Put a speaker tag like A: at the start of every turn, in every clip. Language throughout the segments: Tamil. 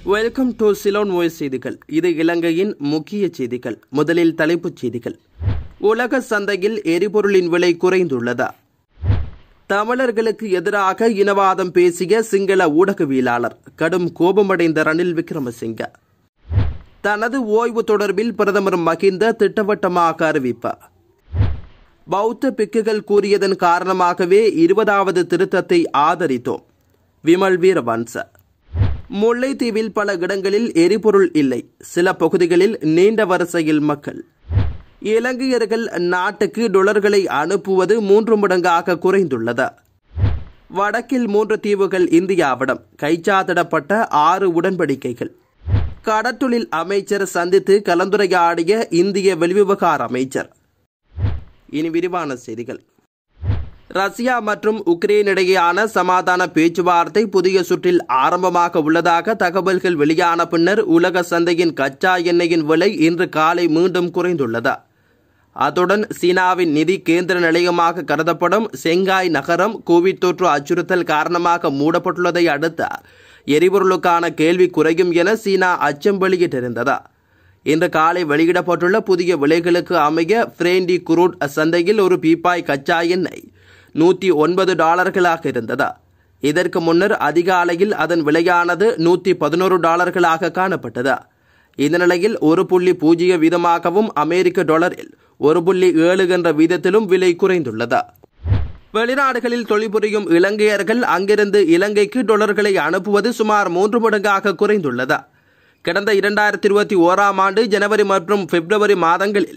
A: வெல்கம் டு சிலோன் வாய்ஸ் செய்திகள். இது இலங்கையின் முக்கிய செய்திகள். முதலில் தலைப்புச் செய்திகள். உலக சந்தையில் எரிபொருளின் விலை குறைந்துள்ளதா? தமிழர்களுக்கு எதிராக இனவாதம் பேசிய சிங்கள ஊடகவியலாளர் கடும் கோபமடைந்த ரணில் விக்ரமசிங்க. தனது ஓய்வு தொடர்பில் பிரதமர் மஹிந்த திட்டவட்டமாக அறிவிப்பார். பௌத்த பிக்குகள் கூறியதன் காரணமாகவே 20வது திருத்தத்தை ஆதரித்தோம். விமல் வீரவன்ச. முல்லைத்தீவில் பல இடங்களில் எரிபொருள் இல்லை. சில பகுதிகளில் நீண்ட வரிசையில் மக்கள். இலங்கையர்கள் நாட்டுக்கு டாலர்களை அனுப்புவது 3 மடங்காக குறைந்துள்ளது. வடக்கில் 3 தீவுகள் இந்தியாவிடம். கைச்சாத்திடப்பட்ட 6 உடன்படிக்கைகள். கடற்றொழில் அமைச்சர் சந்தித்து கலந்துரையாடிய இந்திய வெளிவிவகார அமைச்சர். இனி விரிவான செய்திகள். ரஷ்யா மற்றும் உக்ரைன் இடையேயான சமாதான பேச்சுவார்த்தை புதிய சுற்றில் ஆரம்பமாக உள்ளதாக தகவல்கள் வெளியான பின்னர் உலக சந்தையின் கச்சா எண்ணெயின் விலை இன்று காலை மீண்டும் குறைந்துள்ளது. அத்துடன் சீனாவின் நிதி கேந்திர நிலையமாக கருதப்படும் செங்காய் நகரம் கோவிட் தொற்று அச்சுறுத்தல் காரணமாக மூடப்பட்டுள்ளதை அடுத்து எரிபொருளுக்கான கேள்வி குறையும் என சீனா அச்சம் வெளியிட்டிருந்தது. இன்று காலை வெளியிடப்பட்டுள்ள புதிய விலைகளுக்கு அமைய பிரெண்டி குரூட் சந்தையில் ஒரு பீப்பாய் கச்சா எண்ணெய் $109 இருந்தது. இதற்கு முன்னர் அதிகாலையில் அதன் விலையானது $111 காணப்பட்டது. இந்த நிலையில் 1.0 வீதமாகவும் அமெரிக்க டாலரில் 1.7 என்ற வீதத்திலும் விலை குறைந்துள்ளது. வெளிநாடுகளில் தொழில்புரியும் இலங்கையர்கள் அங்கிருந்து இலங்கைக்கு டாலர்களை அனுப்புவது சுமார் 3 மடங்காக குறைந்துள்ளது. கடந்த 2021ஆம் ஆண்டு ஜனவரி மற்றும் பிப்ரவரி மாதங்களில்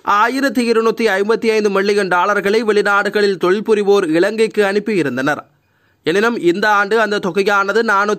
A: $1255 மில்லியன் வெளிநாடுகளில் தொழில் புரிவோர் இலங்கைக்கு அனுப்பியிருந்தனர். எனினும் இந்த ஆண்டு அந்த தொகையானது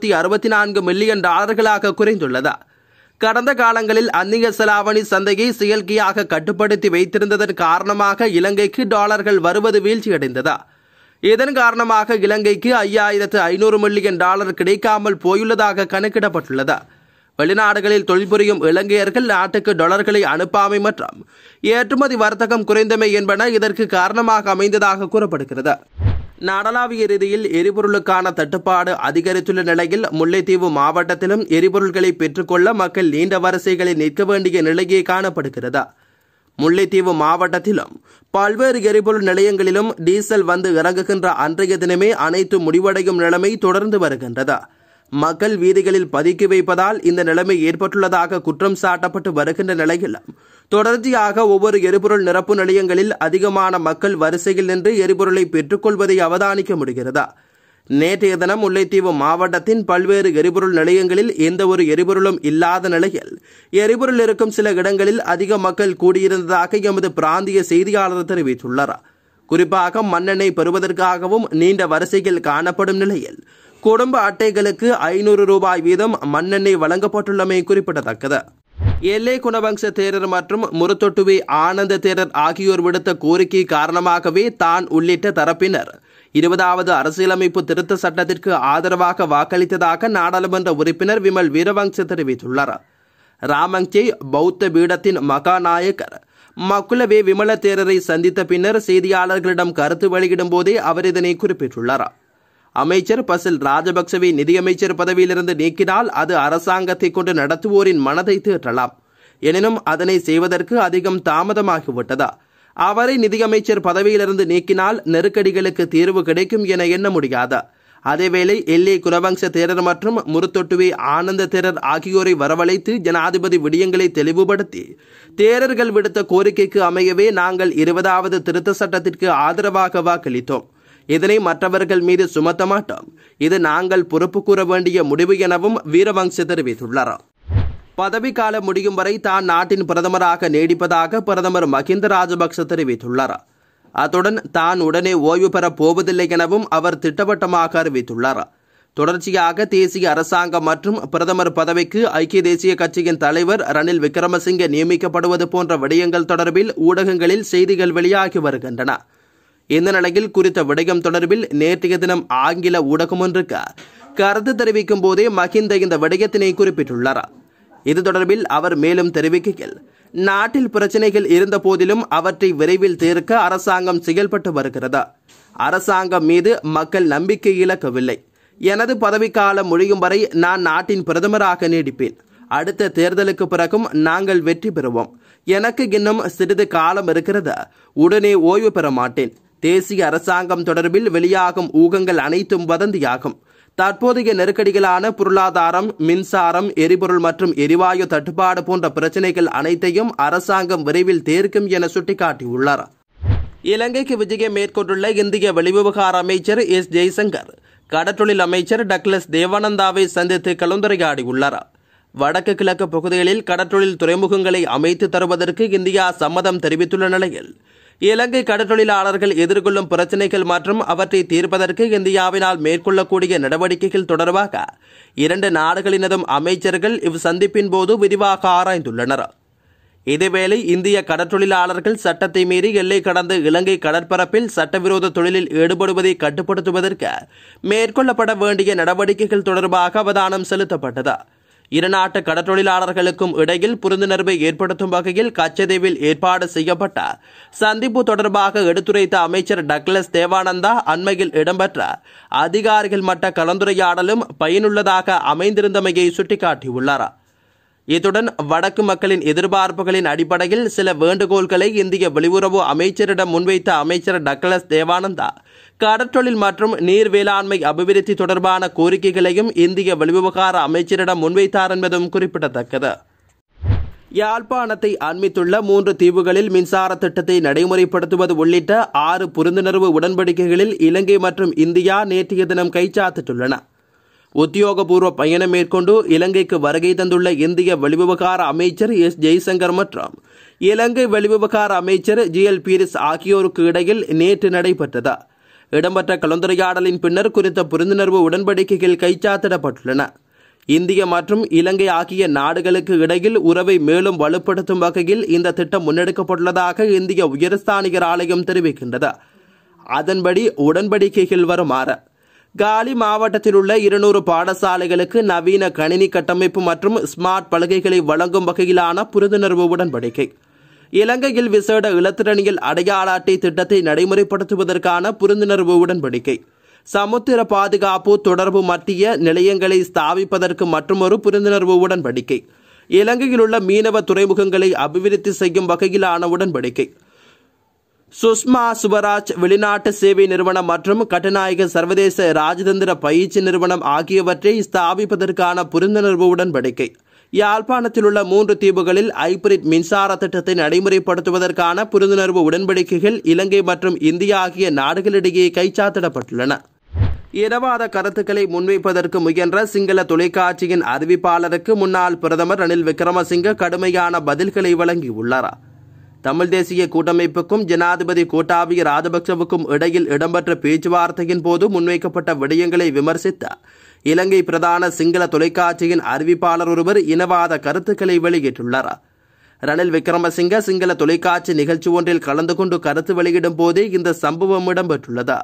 A: $464 மில்லியன் குறைந்துள்ளது. கடந்த காலங்களில் அந்நிய செலாவணி சந்தையை செயற்கையாக கட்டுப்படுத்தி வைத்திருந்ததன் காரணமாக இலங்கைக்கு டாலர்கள் வருவது வீழ்ச்சியடைந்தது. இதன் காரணமாக இலங்கைக்கு $5500 மில்லியன் கிடைக்காமல் போயுள்ளதாக கணக்கிடப்பட்டுள்ளது. வெளிநாடுகளில் தொழில்புரியும் இலங்கையர்கள் நாட்டுக்கு டாலர்களை அனுப்பாமை மற்றும் ஏற்றுமதி வர்த்தகம் குறைந்தமை என்பன இதற்கு காரணமாக அமைந்ததாக கூறப்படுகிறது. நாடளாவிய ரீதியில் எரிபொருளுக்கான தட்டுப்பாடு அதிகரித்துள்ள நிலையில் முல்லைத்தீவு மாவட்டத்திலும் எரிபொருள்களை பெற்றுக்கொள்ள மக்கள் நீண்ட வரிசைகளில் நிற்க வேண்டிய நிலையே காணப்படுகிறது. முல்லைத்தீவு மாவட்டத்திலும் பல்வேறு எரிபொருள் நிலையங்களிலும் டீசல் வந்து இறங்குகின்ற அன்றைய தினமே அனைத்து முடிவடையும் நிலைமை தொடர்ந்து வருகின்றது. மக்கள் வீதிகளில் பதுக்கி வைப்பதால் இந்த நிலைமை ஏற்பட்டுள்ளதாக குற்றம் சாட்டப்பட்டு வருகின்ற நிலையிலும் தொடர்ச்சியாக ஒவ்வொரு எரிபொருள் நிரப்பு நிலையங்களில் அதிகமான மக்கள் வரிசையில் நின்று எரிபொருளை பெற்றுக்கொள்வதை அவதானிக்க முடிகிறது. நேற்றைய தினம் முல்லைத்தீவு மாவட்டத்தின் பல்வேறு எரிபொருள் நிலையங்களில் எந்த ஒரு எரிபொருளும் இல்லாத நிலையில் எரிபொருள் இருக்கும் சில இடங்களில் அதிக மக்கள் கூடியிருந்ததாக எமது பிராந்திய செய்தியாளர் தெரிவித்துள்ளார். குறிப்பாக மண்ணெண்ணெய் பெறுவதற்காகவும் நீண்ட வரிசையில் காணப்படும் நிலையில் குடும்ப அட்டைகளுக்கு $500 வீதம் மண்ணெண்ணெய் வழங்கப்பட்டுள்ளமை குறிப்பிடத்தக்கது. எல்லை குணவம்ச தேரர் மற்றும் முருத்தொட்டுவே ஆனந்த தேரர் ஆகியோர் விடுத்த கோரிக்கை காரணமாகவே தான் உள்ளிட்ட தரப்பினர் 20வது அரசியலமைப்பு திருத்த சட்டத்திற்கு ஆதரவாக வாக்களித்ததாக நாடாளுமன்ற உறுப்பினர் விமல் வீரவன்ச தெரிவித்துள்ளார். ராமங்கை பௌத்த பீடத்தின் மகாநாயக்கர் மக்குலவே விமல தேரரை சந்தித்த பின்னர் செய்தியாளர்களிடம் கருத்து வெளியிடும் போதே அவர் இதனை குறிப்பிட்டுள்ளார். அமைச்சர் பசில் ராஜபக்சவை நிதியமைச்சர் பதவியிலிருந்து நீக்கினால் அது அரசாங்கத்தை கொண்டு நடத்துவோரின் மனதை தேற்றலாம். எனினும் அதனை செய்வதற்கு அதிகம் தாமதமாகிவிட்டதா? அவரை நிதியமைச்சர் பதவியிலிருந்து நீக்கினால் நெருக்கடிகளுக்கு தீர்வு கிடைக்கும் என எண்ண முடியாது. அதேவேளை எல்லை குணவம்ச தேரர் மற்றும் முருத்தொட்டுவே ஆனந்த தேரர் ஆகியோரை வரவழைத்து ஜனாதிபதி விடயங்களை தெளிவுபடுத்தி தேரர்கள் விடுத்த கோரிக்கைக்கு அமையவே நாங்கள் 20வது திருத்த சட்டத்திற்கு ஆதரவாக வாக்களித்தோம். இதனை மற்றவர்கள் மீது சுமத்த மாட்டோம். இது நாங்கள் பொறுப்பு கூற வேண்டிய முடிவு எனவும் வீரவன்ச தெரிவித்துள்ளார். பதவிக்காலம் முடியும் வரை தான் நாட்டின் பிரதமராக நீடிப்பதாக பிரதமர் மஹிந்த ராஜபக்ச தெரிவித்துள்ளார். அத்துடன் தான் உடனே ஓய்வு பெறப் போவதில்லை எனவும் அவர் திட்டவட்டமாக அறிவித்துள்ளார். தொடர்ச்சியாக தேசிய அரசாங்கம் மற்றும் பிரதமர் பதவிக்கு ஐக்கிய தேசிய கட்சியின் தலைவர் ரணில் விக்ரமசிங்க நியமிக்கப்படுவது போன்ற விடயங்கள் தொடர்பில் ஊடகங்களில் செய்திகள் வெளியாகி வருகின்றன. இந்த நிலையில் குறித்த விடயம் தொடர்பில் நேற்றைய தினம் ஆங்கில ஊடகம் ஒன்றுக்கு கருத்து தெரிவிக்கும் போதே மஹிந்த இந்த விடயத்தினை குறிப்பிட்டுள்ளார். இது தொடர்பில் அவர் மேலும் தெரிவிக்கையில், நாட்டில் பிரச்சனைகள் இருந்த போதிலும் அவற்றை விரைவில் தீர்க்க அரசாங்கம் செயல்பட்டு வருகிறது. அரசாங்கம் மீது மக்கள் நம்பிக்கை இழக்கவில்லை. எனது பதவிக்காலம் முடியும் வரை நான் நாட்டின் பிரதமராக நீடிப்பேன். அடுத்த தேர்தலுக்கு பிறகும் நாங்கள் வெற்றி பெறுவோம். எனக்கு இன்னும் சிறிது காலம் இருக்கிறது. உடனே ஓய்வு பெற மாட்டேன். தேசிய அரசாங்கம் தொடர்பில் வெளியாகும் ஊகங்கள் அனைத்தும் வதந்தியாகும். தற்போதைய நெருக்கடிகளான பொருளாதாரம், மின்சாரம், எரிபொருள் மற்றும் எரிவாயு தட்டுப்பாடு போன்ற பிரச்சினைகள் அனைத்தையும் அரசாங்கம் விரைவில் தீர்க்கும் என சுட்டிக்காட்டியுள்ளார். இலங்கைக்கு விஜயம் மேற்கொண்டுள்ள இந்திய வெளிவிவகார அமைச்சர் எஸ். ஜெய்சங்கர் கடற்றொழில் அமைச்சர் டக்ளஸ் தேவானந்தாவை சந்தித்து கலந்துரையாடியுள்ளார். வடக்கு கிழக்கு பகுதிகளில் கடற்றொழில் துறைமுகங்களை அமைத்து தருவதற்கு இந்தியா சம்மதம் தெரிவித்துள்ள நிலையில் இலங்கை கடற்றொழிலாளர்கள் எதிர்கொள்ளும் பிரச்சினைகள் மற்றும் அவற்றை தீர்ப்பதற்கு இந்தியாவினால் மேற்கொள்ளக்கூடிய நடவடிக்கைகள் தொடர்பாக இரண்டு நாடுகளினதும் அமைச்சர்கள் இவ்வசந்திப்பின் போது விரிவாக ஆராய்ந்துள்ளனர். இதேவேளை இந்திய கடற்றொழிலாளர்கள் சட்டத்தை மீறி எல்லை கடந்து இலங்கை கடற்பரப்பில் சட்டவிரோத தொழிலில் ஈடுபடுவதை கட்டுப்படுத்துவதற்கு மேற்கொள்ளப்பட வேண்டிய நடவடிக்கைகள் தொடர்பாக அவதானம் செலுத்தப்பட்டது. இருநாட்டு கடற்றொழிலாளர்களுக்கும் இடையில் புரிந்துணர்வை ஏற்படுத்தும் வகையில் கச்சதீவில் ஏற்பாடு செய்யப்பட்ட சந்திப்பு தொடர்பாக எடுத்துரைத்த அமைச்சர் டக்ளஸ் தேவானந்தா அண்மையில் இடம்பெற்ற அதிகாரிகள் மட்ட கலந்துரையாடலும் பயனுள்ளதாக அமைந்திருந்தமையை சுட்டிக்காட்டியுள்ளார். இத்துடன் வடக்கு மக்களின் எதிர்பார்ப்புகளின் அடிப்படையில் சில வேண்டுகோள்களை இந்திய வெளியுறவு அமைச்சரிடம் முன்வைத்த அமைச்சர் டக்ளஸ் தேவானந்தா கடற்றொழில் மற்றும் நீர் வேளாண்மை அபிவிருத்தி தொடர்பான கோரிக்கைகளையும் இந்திய வெளிவிவகார அமைச்சரிடம் முன்வைத்தார் என்பதும் குறிப்பிடத்தக்கது. யாழ்ப்பாணத்தை அண்மித்துள்ள 3 தீவுகளில் மின்சார திட்டத்தை நடைமுறைப்படுத்துவது உள்ளிட்ட 6 புரிந்துணர்வு உடன்படிக்கைகளில் இலங்கை மற்றும் இந்தியா நேற்றைய தினம் கைச்சாத்திட்டுள்ளன. உத்தியோகபூர்வ பயணம் மேற்கொண்டு இலங்கைக்கு வருகை தந்துள்ள இந்திய வெளிவிவகார அமைச்சர் எஸ். ஜெய்சங்கர் மற்றும் இலங்கை வெளிவிவகார அமைச்சர் ஜி.எல். பீரிஸ் ஆகியோருக்கு இடையில் நேற்று நடைபெற்றது. இடம்பெற்ற கலந்துரையாடலின் பின்னர் குறித்த புரிந்துணர்வு உடன்படிக்கைகள் கைச்சாத்திடப்பட்டுள்ளன. இந்திய மற்றும் இலங்கை ஆகிய நாடுகளுக்கு இடையில் உறவை மேலும் வலுப்படுத்தும் வகையில் இந்த திட்டம் முன்னெடுக்கப்பட்டுள்ளதாக இந்திய உயர்ஸ்தானிகர் ஆலயம் தெரிவிக்கின்றது. அதன்படி உடன்படிக்கைகள் வருமாறு காலி மாவட்டத்தில் உள்ள 200 பாடசாலைகளுக்கு நவீன கணினி கட்டமைப்பு மற்றும் ஸ்மார்ட் பலகைகளை வழங்கும் வகையிலான புரிந்துணர்வு உடன்படிக்கை, இலங்கையில் விசேட இலத்திரனியல் அடையாள அட்டை திட்டத்தை நடைமுறைப்படுத்துவதற்கான புரிந்துணர்வு உடன்படிக்கை, சமுத்திர பாதுகாப்பு தொடர்பு மத்திய நிலையங்களை ஸ்தாபிப்பதற்கு மற்றொரு புரிந்துணர்வு உடன்படிக்கை, இலங்கையில் உள்ள மீனவ துறைமுகங்களை அபிவிருத்தி செய்யும் வகையிலான உடன்படிக்கை, சுஷ்மா சுவராஜ் வெளிநாட்டு சேவை நிறுவனம் மற்றும் கட்டுநாயக சர்வதேச ராஜதந்திர பயிற்சி நிறுவனம் ஆகியவற்றை ஸ்தாபிப்பதற்கான புரிந்துணர்வு உடன்படிக்கை, யாழ்ப்பாணத்தில் உள்ள 3 தீவுகளில் ஹைபிரிட் மின்சார திட்டத்தை நடைமுறைப்படுத்துவதற்கான புரிந்துணர்வு உடன்படிக்கைகள் இலங்கை மற்றும் இந்தியா ஆகிய நாடுகளிடையே கைச்சாத்திடப்பட்டுள்ளன. இனவாத கருத்துக்களை முன்வைப்பதற்கு முயன்ற சிங்கள தொலைக்காட்சியின் அறிவிப்பாளருக்கு முன்னாள் பிரதமர் ரணில் விக்ரமசிங்க கடுமையான பதில்களை வழங்கியுள்ளார். தமிழ் தேசிய கூட்டமைப்புக்கும் ஜனாதிபதி கோட்டாபய ராஜபக்சவுக்கும் இடையில் இடம்பெற்ற பேச்சுவார்த்தையின் போது முன்வைக்கப்பட்ட விடயங்களை விமர்சித்த இலங்கை பிரதான சிங்கள தொலைக்காட்சியின் அறிவிப்பாளர் ஒருவர் இனவாத கருத்துக்களை வெளியிட்டுள்ளார். ரணில் விக்ரமசிங்க சிங்கள தொலைக்காட்சி நிகழ்ச்சி ஒன்றில் கலந்து கொண்டு கருத்து வெளியிடும் போதே இந்த சம்பவம் இடம்பெற்றுள்ளது.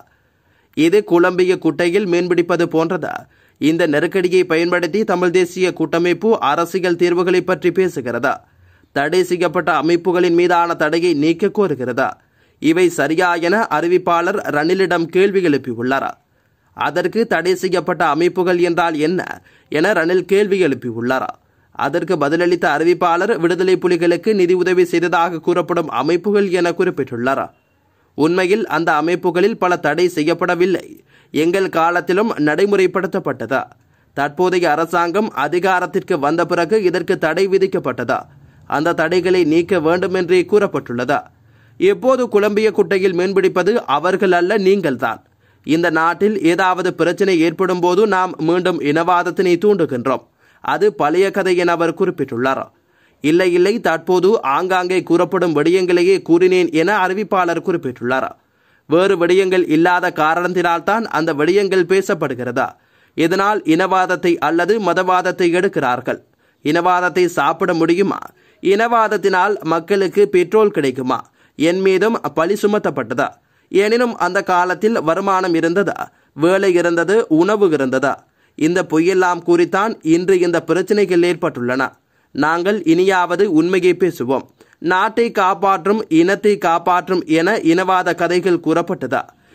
A: இது குழம்பிய குட்டையில் மீன்பிடிப்பது போன்றது. இந்த நெருக்கடியை பயன்படுத்தி தமிழ் தேசிய கூட்டமைப்பு அரசியல் தீர்வுகளை பற்றி பேசுகிறது. தடை செய்யப்பட்ட அமைப்புகளின் மீதான தடையை நீக்க கோருகிறது. இவை சரியா என அறிவிப்பாளர் ரணிலிடம் கேள்வி எழுப்பியுள்ளார். அதற்கு தடை செய்யப்பட்ட அமைப்புகள் என்றால் என்ன என ரணில் கேள்வி எழுப்பியுள்ளார். அதற்கு பதிலளித்த அறிவிப்பாளர் விடுதலை புலிகளுக்கு நிதி உதவி செய்ததாக கூறப்படும் அமைப்புகள் என குறிப்பிட்டுள்ளார். உண்மையில் அந்த அமைப்புகளில் பல தடை செய்யப்படவில்லை. எங்கள் காலத்திலும் நடைமுறைப்படுத்தப்பட்டது. தற்போதைய அரசாங்கம் அதிகாரத்திற்கு வந்த பிறகு இதற்கு தடை விதிக்கப்பட்டது. அந்த தடைகளை நீக்க வேண்டும் என்றே கூறப்பட்டுள்ளது. எப்போது குழம்பிய குட்டையில் மீன்பிடிப்பது அவர்கள் அல்ல, நீங்கள்தான். இந்த நாட்டில் ஏதாவது பிரச்சனை ஏற்படும் போது நாம் மீண்டும் இனவாதத்தினை தூண்டுகின்றோம். அது பழைய கதை என அவர் குறிப்பிட்டுள்ளார். இல்லை, தற்போது ஆங்காங்கே கூறப்படும் விடயங்களையே கூறினேன் என அறிவிப்பாளர் குறிப்பிட்டுள்ளார். வேறு விடயங்கள் இல்லாத காரணத்தினால்தான் அந்த விடயங்கள் பேசப்படுகிறதா? இதனால் இனவாதத்தை அல்லது மதவாதத்தை எடுக்கிறார்கள். இனவாதத்தை சாப்பிட முடியுமா? இனவாதத்தினால் மக்களுக்கு பெட்ரோல் கிடைக்குமா? என் மீதும் பழி சுமத்தப்பட்டதா? எனினும் அந்த காலத்தில் வருமானம் இருந்ததா? வேலை இருந்தது, உணவு இருந்ததா? இந்த பொய்யெல்லாம் கூறித்தான் இன்று இந்த பிரச்சனைகள் ஏற்பட்டுள்ளன. நாங்கள் இனியாவது உண்மையை பேசுவோம். நாட்டை காப்பாற்றும், இனத்தை காப்பாற்றும் என இனவாத கதைகள் கூறப்பட்டதா?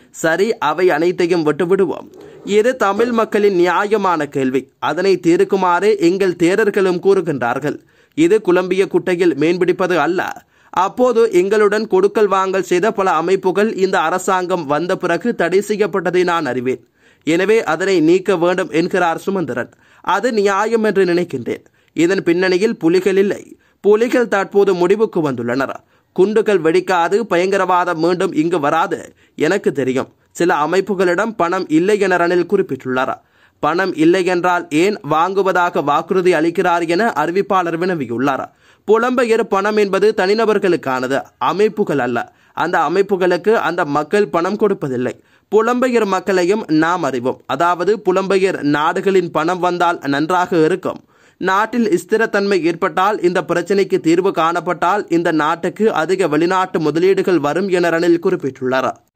A: சரி, அவை அனைத்தையும் விட்டுவிடுவோம். இது தமிழ் மக்களின் நியாயமான கேள்வி. அதனை தீர்க்குமாறு எங்கள் தேரர்களும் கூறுகின்றார்கள். இது குழம்பிய குட்டையில் மீன்பிடிப்பது அல்ல. அப்போது எங்களுடன் கொடுக்கல் வாங்கல் செய்த பல அமைப்புகள் இந்த அரசாங்கம் வந்த பிறகு தடை செய்யப்பட்டதை நான் அறிவேன். எனவே அதனை நீக்க வேண்டும் என்கிறார் சுமந்திரன். அது நியாயம் என்று நினைக்கின்றேன். இதன் பின்னணியில் புலிகள் இல்லை. புலிகள் தற்போது முடிவுக்கு வந்துள்ளனர். குண்டுகள் வெடிக்காது, பயங்கரவாதம் மீண்டும் இங்கு வராது. எனக்கு தெரியும். சில அமைப்புகளிடம் பணம் இல்லை என ரணில் குறிப்பிட்டுள்ளார். பணம் இல்லை என்றால் ஏன் வாங்குவதாக வாக்குறுதி அளிக்கிறார் என அறிவிப்பாளர் வினவியுள்ளார். புலம்பெயர் பணம் என்பது தனிநபர்களுக்கானது, அமைப்புகள் அல்ல. அந்த அமைப்புகளுக்கு அந்த மக்கள் பணம் கொடுப்பதில்லை. புலம்பெயர் மக்களையும் நாம் அறிவோம். அதாவது புலம்பெயர் நாடுகளின் பணம் வந்தால் நன்றாக இருக்கும். நாட்டில் ஸ்திரத்தன்மை ஏற்பட்டால், இந்த பிரச்சினைக்கு தீர்வு காணப்பட்டால் இந்த நாட்டுக்கு அதிக வெளிநாட்டு முதலீடுகள் வரும் என ரணில் குறிப்பிட்டுள்ளார்.